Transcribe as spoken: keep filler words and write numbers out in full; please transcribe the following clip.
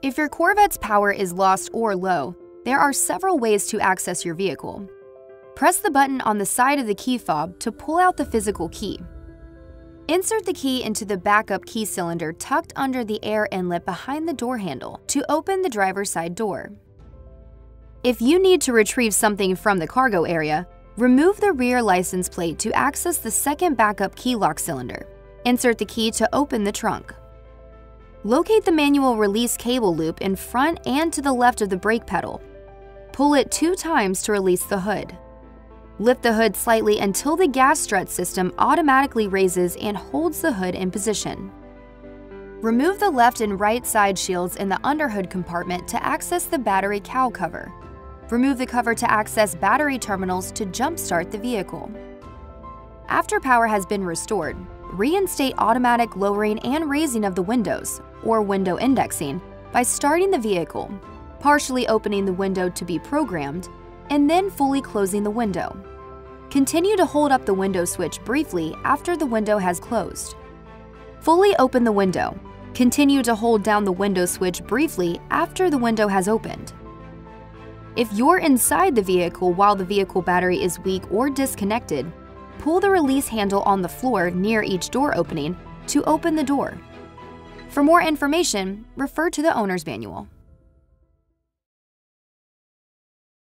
If your Corvette's power is lost or low, there are several ways to access your vehicle. Press the button on the side of the key fob to pull out the physical key. Insert the key into the backup key cylinder tucked under the air inlet behind the door handle to open the driver's side door. If you need to retrieve something from the cargo area, remove the rear license plate to access the second backup key lock cylinder. Insert the key to open the trunk. Locate the manual release cable loop in front and to the left of the brake pedal. Pull it two times to release the hood. Lift the hood slightly until the gas strut system automatically raises and holds the hood in position. Remove the left and right side shields in the underhood compartment to access the battery cowl cover. Remove the cover to access battery terminals to jumpstart the vehicle. After power has been restored, reinstate automatic lowering and raising of the windows, or window indexing, by starting the vehicle, partially opening the window to be programmed, and then fully closing the window. Continue to hold up the window switch briefly after the window has closed. Fully open the window. Continue to hold down the window switch briefly after the window has opened. If you're inside the vehicle while the vehicle battery is weak or disconnected, pull the release handle on the floor near each door opening to open the door. For more information, refer to the owner's manual.